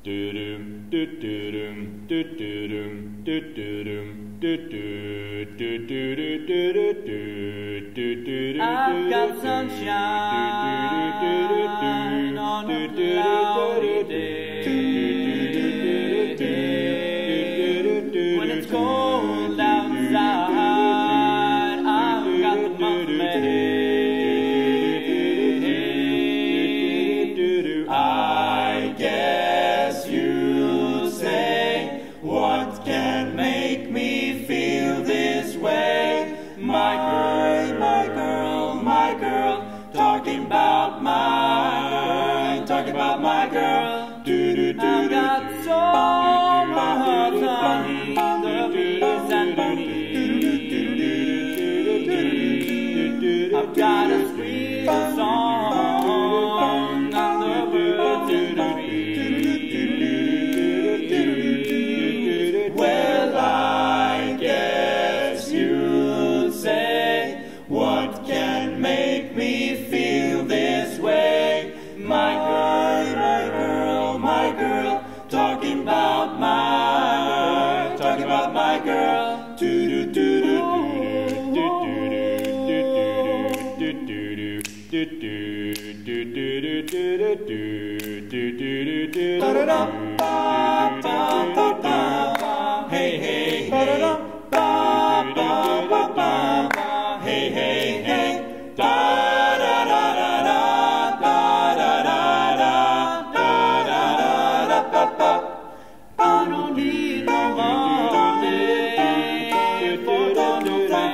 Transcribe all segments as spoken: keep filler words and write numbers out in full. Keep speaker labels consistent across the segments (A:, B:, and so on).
A: I've got sunshine on a cloudy day. When it's cold outside, I've got the month of May. I guess you'll say, what can make me feel this way? My girl, my girl, my girl, talking about my, talking about my girl. I've got so my heart's honey, the bees and bees. I've got a sweet song on the birds in the trees. Well, I guess you'd say, what can make me feel this way? My girl, my girl, my girl, talking about my, talking about my girl. Do do do do Hey, hey, hey. Hey, hey, hey. Da da da da da da da da da da da da da da. I don't need no money for the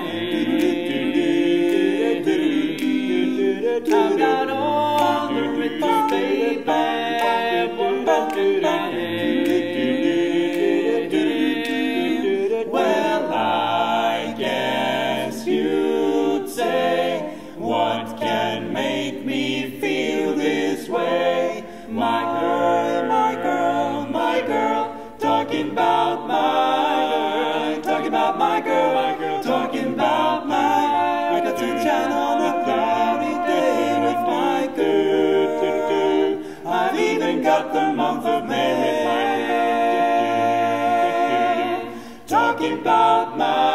A: rain. I've got all the riches, baby, one more day. Well, I guess you'd say, what can make me feel this way? My girl, my girl, my girl, talking about my, talking about my girl, my girl, talking about my, I got sunshine on a cloudy day with my girl. I've even got the month of May, talking about my